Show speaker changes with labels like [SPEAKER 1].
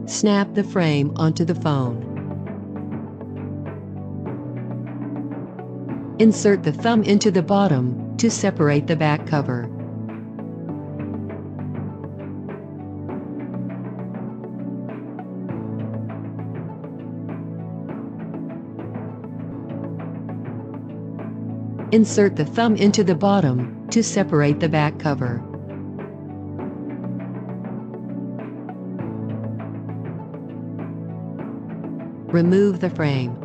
[SPEAKER 1] Snap the frame onto the phone. Insert the thumb into the bottom to separate the back cover. Insert the thumb into the bottom to separate the back cover. Remove the frame.